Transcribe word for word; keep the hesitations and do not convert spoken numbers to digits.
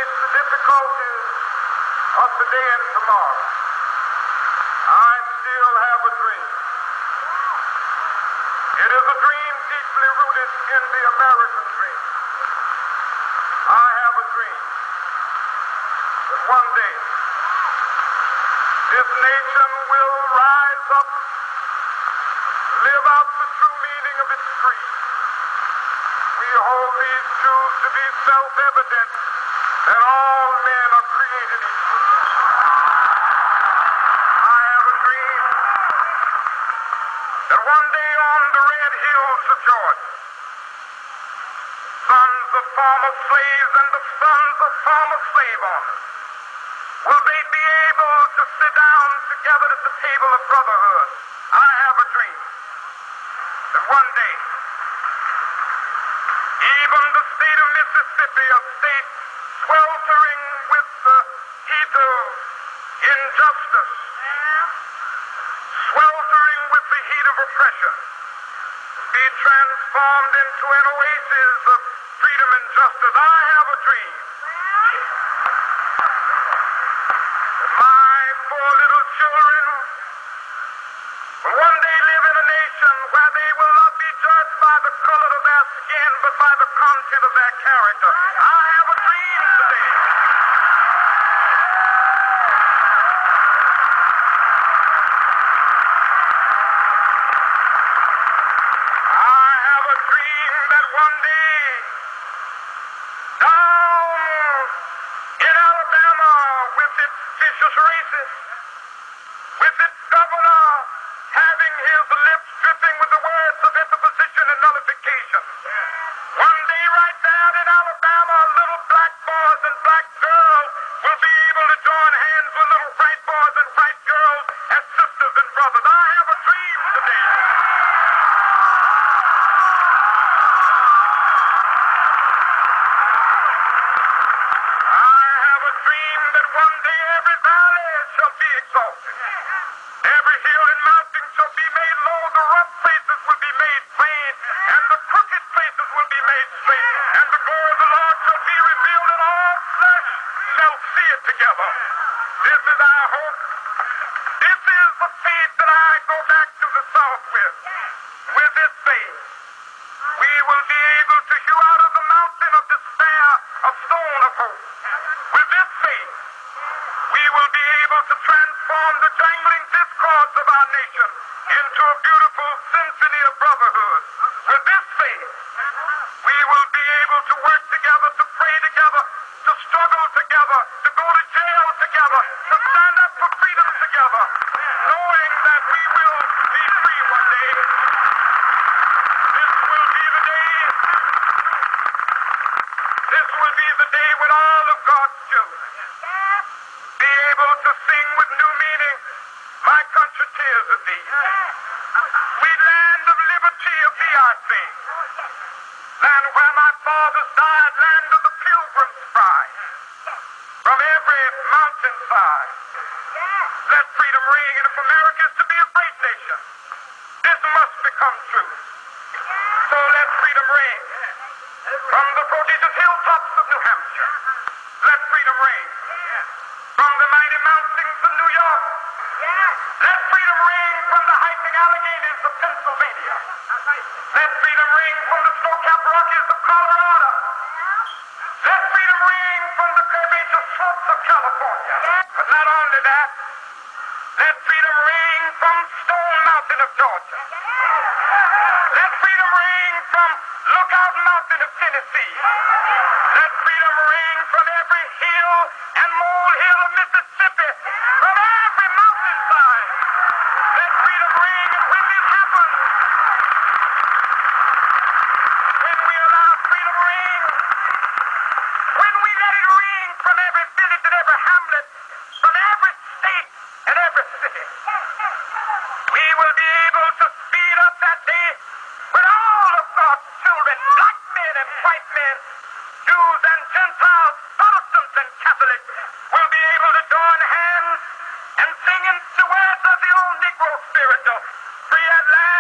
amidst the difficulties of today and tomorrow, I still have a dream. It is a dream deeply rooted in the American dream. I have a dream that one day this nation will rise up, live out the true meaning of its creed. We hold these truths to be self-evident, that all men are created equal. I have a dream that one day on the red hills of Georgia, sons of former slaves and the sons of former slave owners, will they be able to sit down together at the table of brotherhood? I have a dream that one day, even the state of Mississippi, a state sweltering with the heat of injustice, sweltering with the heat of oppression, be transformed into an oasis of freedom and justice. I have a dream. My four little children will one day live in a nation where they will not be judged by the color of their skin, but by the content of their character. I have a dream today. I have a dream that one day, down in Alabama, with its vicious racists, with its governor having his lips dripping with the words of interposition and nullification, one day right there in Alabama, little black boys and black girls will be able to join hands with little white boys and white girls as sisters and brothers. I have a dream today. I have a dream that one day every valley shall be exalted. Every hill and mountain shall be made low. The rough places will be made plain, and the crooked places will be made straight. And the glory of the Lord shall be revealed, and all flesh shall see it together. This is our hope. This is the faith that I go back to the South with. With this faith, we will be able to hew out of the mountain of despair a stone of hope. With this faith, we will be able to transform the jangling discords of our nation into a beautiful symphony of brotherhood. With this faith, we will be able to work together, to pray together, to struggle together, to go to jail together, to stand up for freedom together, knowing that we will be free one day. This will be the day, this will be the day when all of God's children be able to sing with new meaning, my country, tears of thee. Sweet land of liberty of thee I sing. Land where my fathers died, land of the pilgrim's pride. From every mountainside, let freedom ring. And if America is to be a great nation, this must become true. So let freedom ring. From the prodigious hilltops of New Hampshire, let freedom ring. From the mighty mountains of New York, let freedom ring. From the hiking Alleghanies of Pennsylvania, let freedom ring. From the snow-capped Rockies of Colorado, let freedom ring. From the curvaceous slopes of California. But not only that, let freedom ring from Stone Mountain of Georgia. Let freedom ring from Lookout Mountain of Tennessee. Let freedom ring from every hill and molehill of Mississippi, from every mountainside. Let freedom ring, and when this happens, when we allow freedom ring, when we let it ring from every village and every hamlet, from every state and every city, we will be able to speed up that day when all of God's children, black men and white men, Jews and Gentiles, Protestants and Catholics, will be able to join hands and sing in the words of the old Negro spiritual, free at last.